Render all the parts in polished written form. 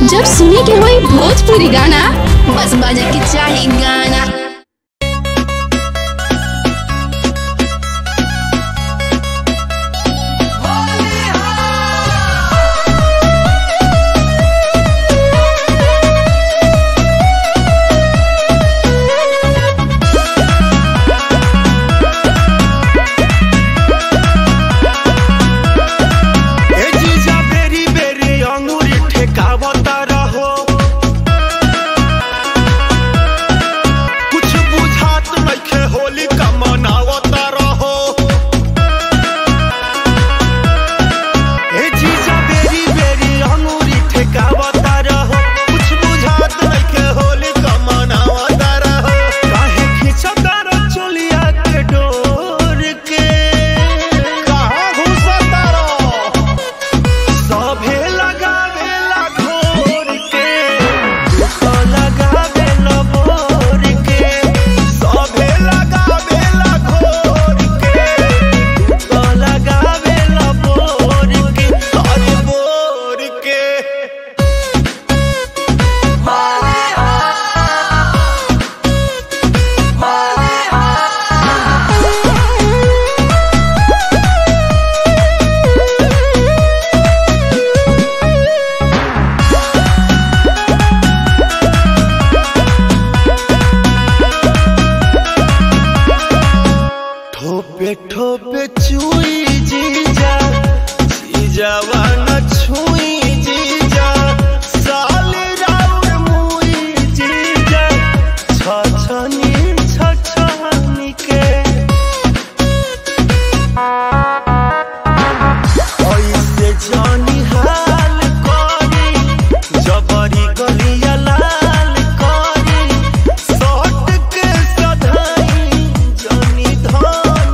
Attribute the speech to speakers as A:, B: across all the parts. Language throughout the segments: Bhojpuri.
A: जब सुने के होई भोजपुरी गाना बस बजे के चाही गाना।
B: ठोपे ठोपे चुई जीजा जीजावा न छुई जीजा साले राउर मुई जीजा छछनी छछनी के ऐसे जानी हाल करी जबरी गलिया लाल करी सट के सधाई जानी धान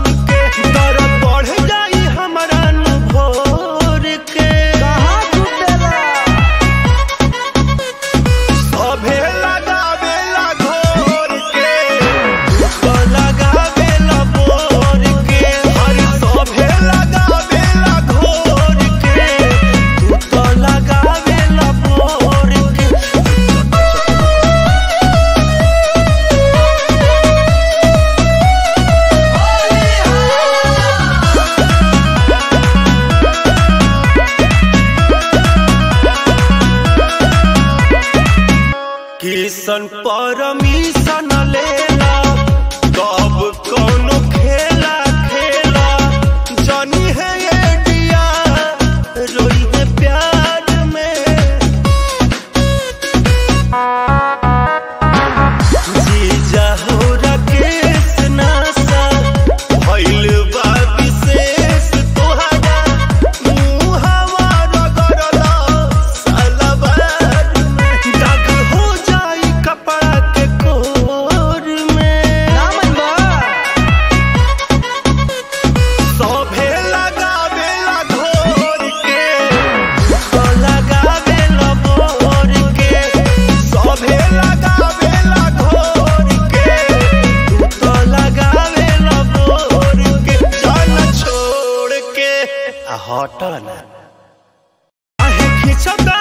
B: किसन परमिशन लेला तब कोनो खेला खेला जानी है ये दिया रोई है प्यार में जीजा हो राकेश नासा भइल बा विशेष तोहरा मुहावा रगड़ला सालबार में दाग हो कपड़ा के कोर में सभे लगावेला घोर के तो लगावेला बोर के सभे लगावेला घोर के तो लगावेला बोर के जान छोड़ के हटना आहे खिंचब